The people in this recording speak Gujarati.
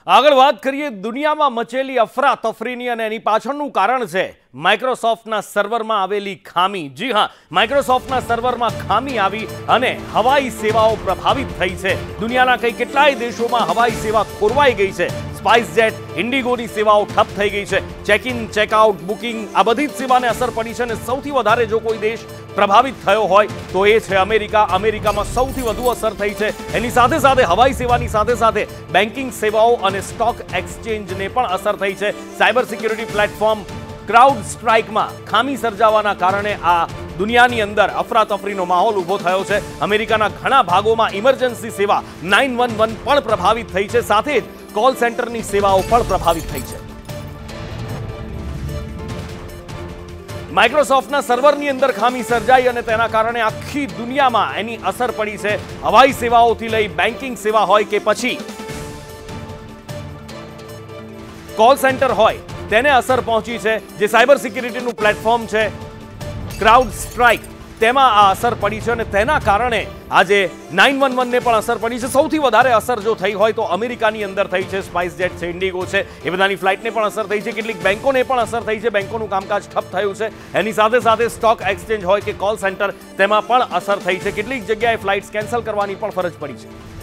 આગળ વાત કરીએ દુનિયામાં મચેલી અફરાતફરીની અને એની પાછળનું કારણ છે માઇક્રોસોફ્ટના સર્વરમાં આવેલી ખામી। જી હા, માઇક્રોસોફ્ટના સર્વરમાં ખામી આવી અને હવાઈ સેવાઓ પ્રભાવિત થઈ છે। દુનિયાના કેટલાય દેશોમાં હવાઈ સેવા ખોરવાઈ ગઈ છે। સ્પાઇસજેટ, ઇન્ડિગોની સેવાઓ ઠપ થઈ ગઈ છે। ચેક ઇન, ચેકઆઉટ, બુકિંગ આ બધી જ સેવાને અસર પડી છે અને સૌથી વધારે જો કોઈ દેશ પ્રભાવિત થયો હોય તો એ છે અમેરિકા। અમેરિકામાં સૌથી વધુ અસર થઈ છે। એની સાથે સાથે હવાઈ સેવાની સાથે સાથે બેન્કિંગ સેવાઓ અને સ્ટોક એક્સચેન્જને પણ અસર થઈ છે। સાયબર સિક્યુરિટી પ્લેટફોર્મ ક્રાઉડ સ્ટ્રાઇકમાં ખામી સર્જાવાના કારણે આ દુનિયાની અંદર અફરાતફરીનો માહોલ ઊભો થયો છે। અમેરિકાના ઘણા ભાગોમાં ઇમરજન્સી સેવા 911 પણ પ્રભાવિત થઈ છે, સાથે જ કોલ સેન્ટરની સેવાઓ પણ પ્રભાવિત થઈ છે। માઇક્રોસોફ્ટના સર્વરની અંદર ખામી સર્જાઈ અને તેના કારણે આખી દુનિયામાં એની અસર પડી છે। હવાઈ સેવાઓથી લઈ બેન્કિંગ સેવા હોય કે પછી કોલ સેન્ટર હોય તેને અસર પહોંચી છે। જે સાયબર સિક્યુરિટીનું પ્લેટફોર્મ છે ક્રાઉડ સ્ટ્રાઇક, તેમાં આ અસર પડી છે અને તેના કારણે આજે 911ને પણ અસર પડી છે। સૌથી વધારે અસર જો થઈ હોય તો અમેરિકાની અંદર થઈ છે। સ્પાઇસજેટ છે, ઇન્ડિગો છે, એ બધાની ફ્લાઇટને પણ અસર થઈ છે। કેટલીક બેંકોને પણ અસર થઈ છે, બેંકોનું કામકાજ ઠપ થયું છે। એની સાથે સાથે સ્ટોક એક્સચેન્જ હોય કે કોલ સેન્ટર, તેમાં પણ અસર થઈ છે। કેટલીક જગ્યાએ ફ્લાઇટ્સ કેન્સલ કરવાની પણ ફરજ પડી છે।